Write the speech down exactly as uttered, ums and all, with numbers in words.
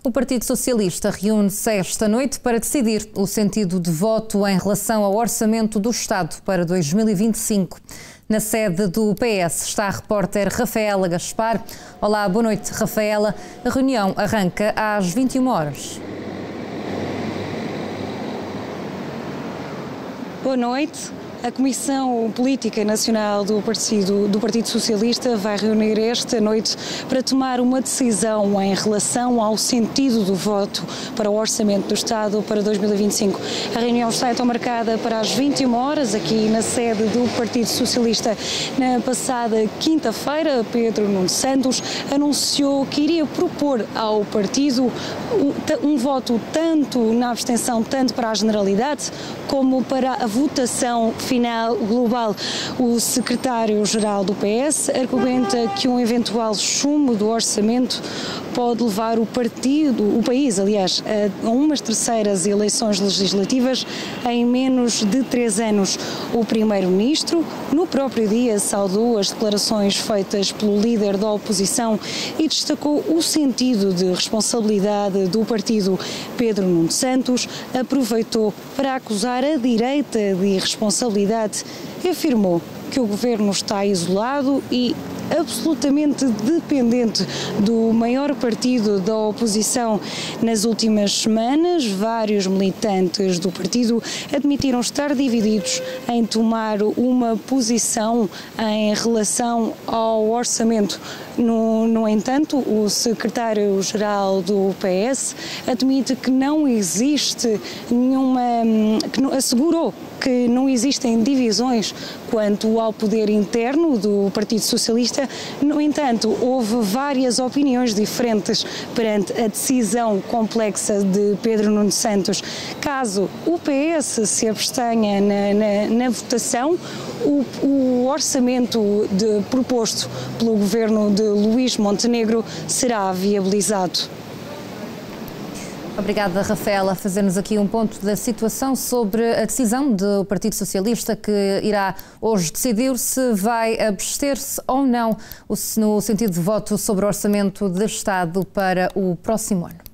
O Partido Socialista reúne-se esta noite para decidir o sentido de voto em relação ao orçamento do Estado para dois mil e vinte e cinco. Na sede do P S está a repórter Rafaela Gaspar. Olá, boa noite, Rafaela. A reunião arranca às vinte e uma horas. Boa noite. A Comissão Política Nacional do Partido, do Partido Socialista vai reunir esta noite para tomar uma decisão em relação ao sentido do voto para o Orçamento do Estado para dois mil e vinte e cinco. A reunião está então marcada para as vinte e uma horas aqui na sede do Partido Socialista. Na passada quinta-feira, Pedro Nuno Santos anunciou que iria propor ao partido um, um voto tanto na abstenção, tanto para a generalidade, como para a votação final global. O secretário-geral do P S argumenta que um eventual chumbo do orçamento pode levar o partido, o país, aliás, a umas terceiras eleições legislativas em menos de três anos. O primeiro-ministro, no próprio dia, saudou as declarações feitas pelo líder da oposição e destacou o sentido de responsabilidade do partido. Pedro Nuno Santos aproveitou para acusar a direita de irresponsabilidade e afirmou que o governo está isolado e absolutamente dependente do maior partido da oposição. Nas últimas semanas, vários militantes do partido admitiram estar divididos em tomar uma posição em relação ao orçamento. No, no entanto, o secretário-geral do P S admite que não existe nenhuma, que não, assegurou que não existem divisões quanto ao poder interno do Partido Socialista. No entanto, houve várias opiniões diferentes perante a decisão complexa de Pedro Nuno Santos. Caso o P S se abstenha na, na, na votação, o, o orçamento de, proposto pelo governo de Luís Montenegro será viabilizado. Obrigada, Rafaela, a fazer-nos aqui um ponto da situação sobre a decisão do Partido Socialista, que irá hoje decidir se vai abster-se ou não no sentido de voto sobre o Orçamento de Estado para o próximo ano.